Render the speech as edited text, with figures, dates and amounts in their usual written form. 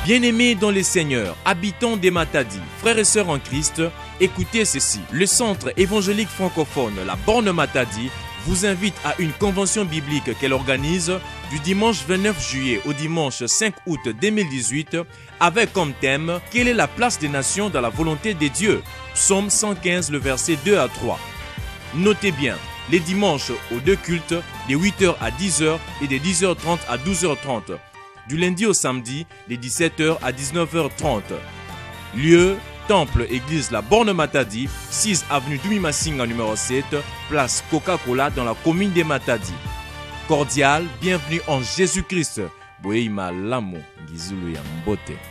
Bien-aimés dans les seigneurs, habitants des Matadi, frères et sœurs en Christ, écoutez ceci. Le centre évangélique francophone, la Borne Matadi, vous invite à une convention biblique qu'elle organise du dimanche 29 juillet au dimanche 5 août 2018 avec comme thème « Quelle est la place des nations dans la volonté des dieux ?» Psaume 115, le verset 2 à 3. Notez bien, les dimanches aux deux cultes, de 8h à 10h et de 10h30 à 12h30. Du lundi au samedi, de 17h à 19h30. Lieu, Temple, Église La Borne Matadi, 6 avenue Dumimasinga numéro 7, place Coca-Cola dans la commune des Matadi. Cordial, bienvenue en Jésus-Christ. Boeima Lamo, Gizulu Yambote.